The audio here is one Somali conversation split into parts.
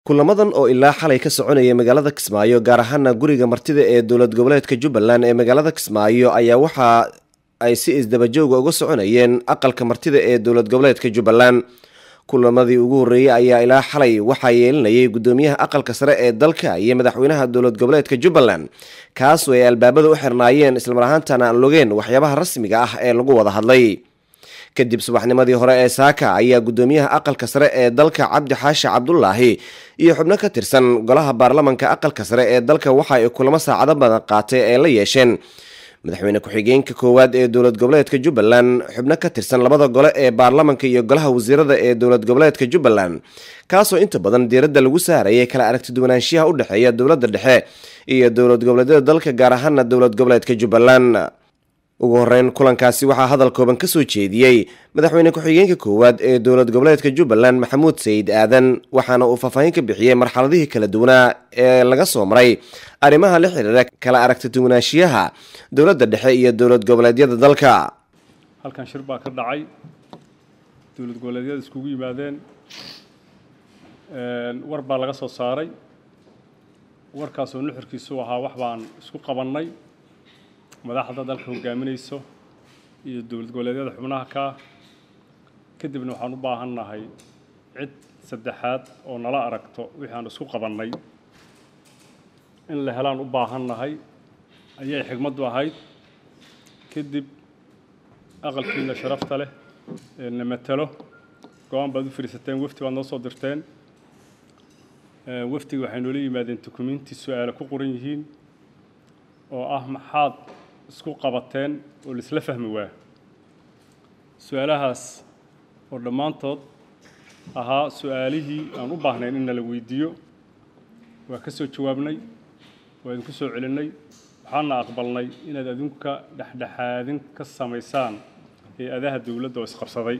kulamadan oo ilaa xalay ka soconaya magaalada Kismaayo gaar ahaan guriga martida ee dowlad goboleedka Jubbaland ee magaalada Kismaayo ayaa waxa ay si isdaba joog uga soconayeen aqalka martida ee dowlad goboleedka Jubbaland. Kulamadii ugu horeeyay ayaa ilaa xalay waxa yeelanayay gudoomiyaha aqalka sare ee dalka iyo madaxweynaha dowlad goboleedka Jubbaland kaas oo ay albaabada u xirnaayeen isla mar ahaantaana aan logeen waxyaabaha rasmiga ah ee lagu wada hadlay. kadib subaxnimadii hore ee saaka ayaa gudoomiyaha aqalka sare ee dalka Cabdi Xaashi Cabdullaahi iyo xubno ka tirsan golaha baarlamaanka aqalka sare ee dalka waxa ay kulamo saacado badan qaatay ee la yeesheen madaxweyne ku-xigeenka koowaad ee dowlad goboleedka Jubbaland, xubno ka tirsan labada gole ee baarlamaanka iyo golaha wasiirada ee dowlad goboleedka Jubbaland kaasoo inta badan diiradda lagu saarayay kala aragti duwanaanshiyaha u dhexeeya dowladda dhexe iyo dowlad goboleedyada dalka gaar ahaan dowlad goboleedka Jubbaland. ugu horeyn kulankaasi waxaa hadal kooban ka soo jeediyey madaxweyne ku-xigeenka koowaad ee dowlad goboleedka Jubbaland Maxamuud Sayid Aadan waxaana uu faahfaahin ka bixiyay marxaladihii kala duwanaa ee laga soo maray arrimaha la xiriira kala aragti duwanaanshiyaha dowladda dhexe iyo dowlad goboleedyada dalka. halkan shir baa ka dhacay dowlad goboleedyada iskugu yimaadeen war baa laga soo saaray warkaas oo nuxurkiisu ahaa wax baan isku qabannay madaxda dalka hogaaminayso iyo dowlad goboleedyada xubnaha ka kadibna waxaan u baahannahay cid saddexaad oo nala aragto wixii aan isku qabannay in la helaan u baahannahay ayay xigmaddu ahayd. kadib aqalkiina sharafta leh ee na matalo go'aan baad u fariisateen, wafdi baad noo soo dirteen. wafdiga waxay noola yimaadeen dukumiinti su'aalo ku qoran yihiin oo ah maxaad isku qabateen oo isla fahmi waa. su'aalahaas oo dhammaantood ahaa su'aalihii aan u baahnayn in la weydiiyo waa ka soo jawaabnay, waa idinku soo celinay, waxaana aqbalnay inaad adinka dhexdhexaadin ka samaysaan hay-adaha dowladda oo isqabsaday.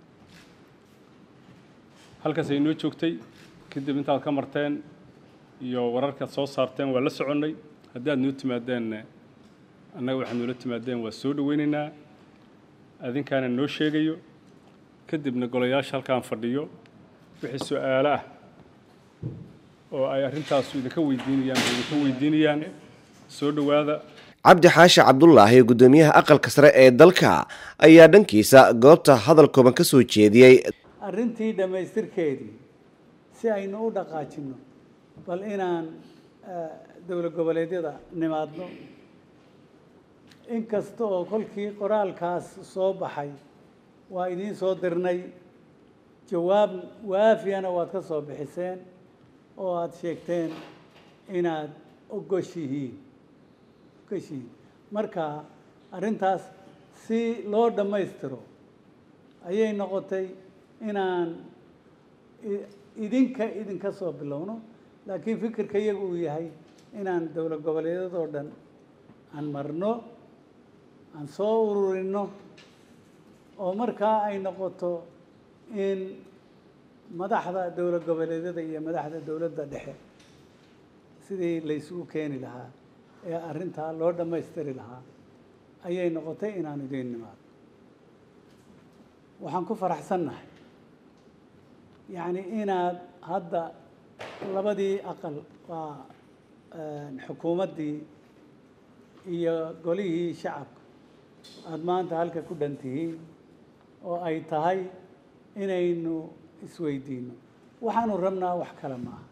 halkaas ay noo joogtay. kadib intaad ka marteen iyo wararkaad soo saarteen waa la soconnay. haddii aad noo timaadeen annaga waxaad noola timaadeen waa soo dhaweynaynaa, adinkaana noo sheegayo. kadibna golayaasha halkaan fadhiyo wixii su'aalo ah oo ay arrintaasu idinka weydiinayaan soo dhawaada. Cabdi Xaashi Cabdullaahi gudoomiyaha aqalka sare ee dalka ayaa dhankiisa goobta hadal kooban ka soo jeediyey arrintii dhamaystirkeedii si aynu u dhaqaajino bal inaan dowlad goboleedyada nimaadno. inkasta oo kolkii qoraalkaas soo baxay waa idiin soo dirnay, jawaab waafiyana waad ka soo bixiseen oo aad sheegteen inaad ogoshihiin. marka arrintaas si loo dhammaystiro ayay noqotay inaan idinka soo bilowno, laakiin fikirka iyagu uu yahay inaan dowlad goboleedyadoo dhan aan marno, aan soo ururino oo markaa ay noqoto in madaxda dowlad goboleedyada iyo madaxda dowladda dhexe sidii la isugu keeni lahaa ee arrintaa loo dhammaystiri lahaa ayay noqotay inaan idiin nimaado. waxaan ku faraxsannahay yacni inaad hadda labadii aqal waa xukuumaddii iyo golihii shacabka aada maanta halka ku dhan tihiin oo ay tahay inaynu isweydiino. waxaanu rabnaa wax kale ma aha.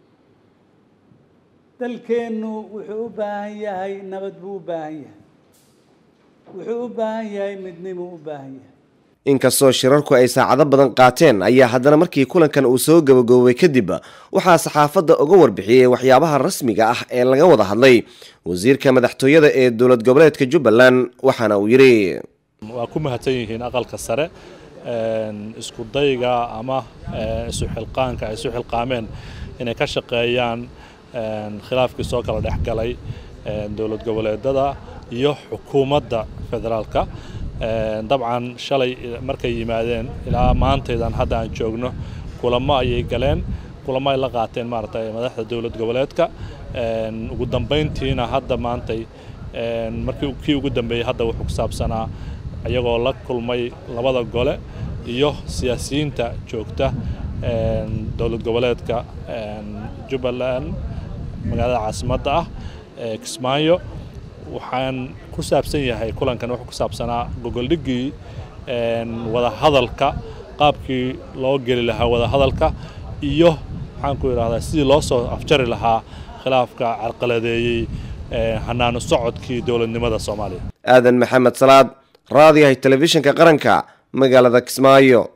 dalkeennu wuxuu u baahan yahay nabad buu u baahan yahay, wuxuu u baahan yahay midnimo u baahan yahay. inkastoo shirarku ay saacado badan qaateen ayaa haddana markii kulankan uu soo gabagaboobay kadib waxaa saxaafadda uga warbixiyey waxyaabaha rasmiga ah ee laga wada hadlay wasiirka madaxtooyada ee dowlad goboleedka Jubbaland waxaana uu yiri waa ku mahadsan yihiin aqalka sare isku dayga ama isu xilqaanka ay isu xilqaameen inay ka shaqeeyaan khilaafkii soo kala dhexgalay dowlad goboleedyada iyo xukuumadda federaalka. dabcan shalay markay yimaadeen ilaa maantaydan hadda aan joogno kulamo ayay galeen, kulamo ay la qaateen maaragtay madaxda dowlad goboleedka. ugu dambeyntiina hadda maantay markii ugu dambeeyay hadda wuxuu ku saabsanaa iyagoo la kulmay labada gole iyo siyaasiyiinta joogta dowlad goboleedka Jubbaland magaalada caasimadda ah Kismaayo waxaan ku saabsan yahay kulankan wuxuu ku saabsanaa gogoldhigii wada hadalka qaabkii loo geli lahaa wada hadalka iyo waxaan ku yiraahdaa sidii loo soo afjari lahaa khilaafka carqaladeeyay hanaano socodkii dowladnimada Soomaaliya. Aadan Maxamed Salaad, raadiyaha telefishinka qaranka magaalada Kismaayo.